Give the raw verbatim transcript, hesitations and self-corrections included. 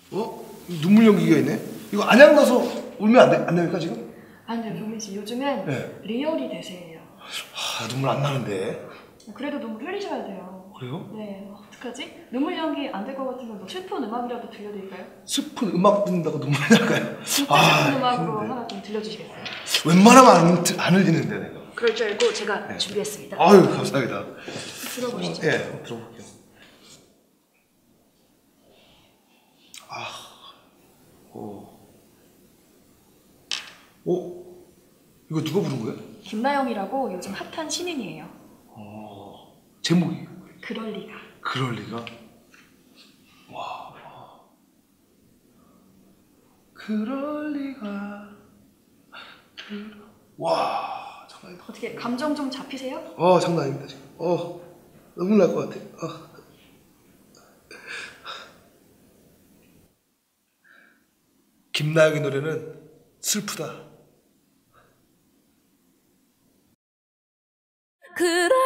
어? 눈물 연기가 있네? 이거 안약 넣어서 울면 안 돼? 안 됩니까 지금? 아니요, 종민 씨. 요즘엔 네. 리얼이 대세예요. 아, 눈물 안 나는데. 그래도 눈물 흘리셔야 돼요. 그래요? 네. 어떡하지? 눈물 연기 안 될 것 같으면 뭐 슬픈 음악이라도 들려드릴까요? 슬픈 음악 듣는다고 눈물이 날까요? 진짜 아, 슬픈 음악으로 힘든데. 하나 좀 들려주시겠어요? 웬만하면 안, 들- 안 흘리는데 내가. 그럴 줄 알고 제가 네. 준비했습니다. 아유, 감사합니다. 들어보시죠. 예, 한번 들어볼게요. 아, 오, 오, 이거 누가 부른 거예요? 김나영이라고 요즘 핫한 신인이에요. 어, 제목이 그럴 리가. 그럴 리가. 와, 그럴 리가. 그럴... 와, 장난 아니다. 어떻게 감정 좀 잡히세요? 어, 장난 아닙니다 지금. 어, 눈물 날 것 같아. 어. 김나영의 노래는 슬프다. 그래